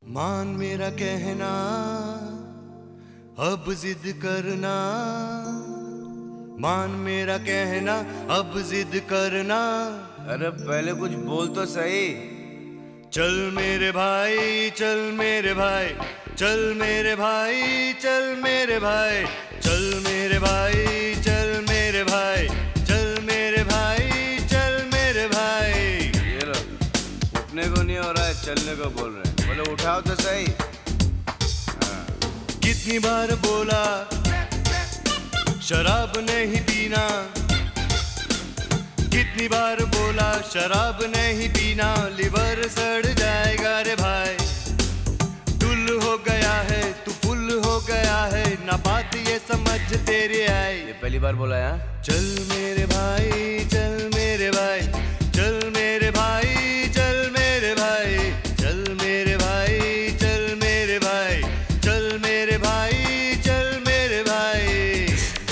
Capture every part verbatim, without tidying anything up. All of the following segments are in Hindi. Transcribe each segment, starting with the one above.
मान मेरा कहना, अब जिद करना। मान मेरा कहना, अब जिद करना। अरे पहले कुछ बोल तो सही। चल मेरे भाई, चल मेरे भाई, चल मेरे भाई, चल मेरे भाई, चल मेरे भाई, चल मेरे भाई, चल मेरे भाई, चल मेरे भाई। ये लो, उठने को नहीं हो रहा है, चलने को बोल रहे हैं। बोले उठाओ तो सही। हाँ। कितनी बार बोला शराब नहीं पीना, कितनी बार बोला शराब नहीं पीना। लिवर सड़ जाएगा रे भाई, टुल हो गया है तू, फुल हो गया है ना, बात ये समझ तेरी आई। ये पहली बार बोला है। चल मेरे भाई, चल मेरे भाई, चल मेरे भाई, चल मेरे भाई, चल मेरे भाई, चल मेरे भाई, चल मेरे भाई, चल मेरे भाई।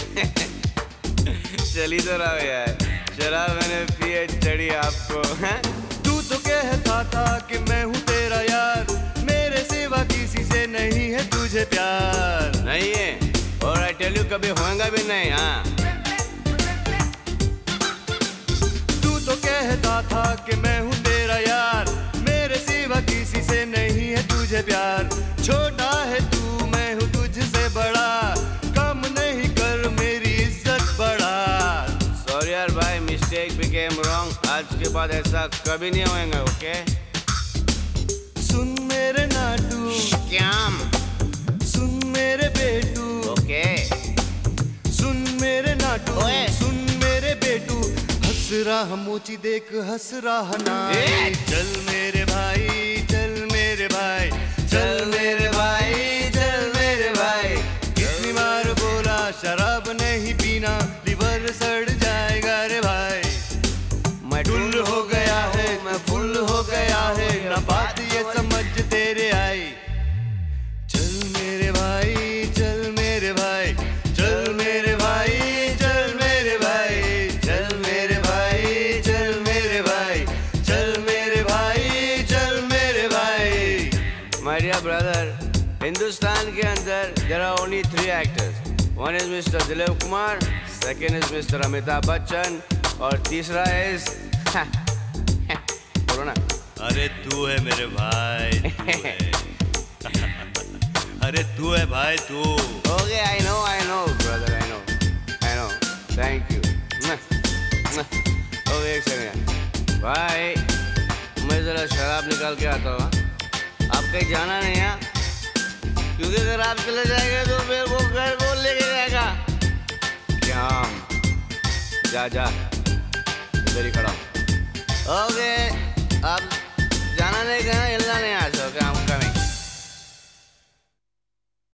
चली तो रहा यार, शराब मैंने पिए चढ़ी आपको है? तू तो कहता था कि मैं हूँ तेरा यार, मेरे सिवा किसी से नहीं है तुझे प्यार। नहीं है, और आई टेल यू कभी होगा भी नहीं। हाँ, तू तो कहता था कि मैं हूँ तेरा यार, मेरे सिवा किसी से नहीं है तुझे प्यार। छोटा है तू, मैं हूँ तुझसे बड़ा, कम नहीं कर मेरी इज्जत बढ़ा। सॉरी यार भाई, मिस्टेक बिकेम रॉन्ग। आज के बाद ऐसा कभी नहीं होएगा। ओके सुन मेरे नाटू, श्याम सुन मेरे बेटू, ओके सुन मेरे नाटू, ओए। सुन मेरे बेटू। हंस रहा मोची देख, हंस रहा ना। ए! चल मेरे भाई, चल मेरे भाई, चल मेरे भाई, चल मेरे भाई। कितनी बार बोला शराब नहीं पीना, लिवर सड़ जाएगा रे भाई। मैं टुल हो गया है, मैं फुल हो गया है ना, बात ये समझ तेरे आई। चल मेरे भाई, चल मेरे भाई, चल मेरे भाई, चल मेरे भाई, चल मेरे भाई, चल मेरे भाई, चल मेरे भाई, चल मेरे भाई। माय डियर ब्रदर, हिंदुस्तान के अंदर there are only three actors. One is mister Dilip Kumar, second is mister Amitabh Bachchan, और तीसरा इज बोलो ना। अरे तू है मेरे भाई, तू है। अरे तू है भाई तू। Okay, I know I know brother, I know I know, thank you. Okay एक सेकंड भाई, मैं जरा शराब निकाल के आता हूँ। आप कहीं जाना नहीं है, क्योंकि अगर आप चले जाएंगे तो मेरे को घर को लेके जाएगा। क्या जा जा, इधर ही खड़ा। ओके, आप जाना नहीं, कहना हिलना नहीं आज।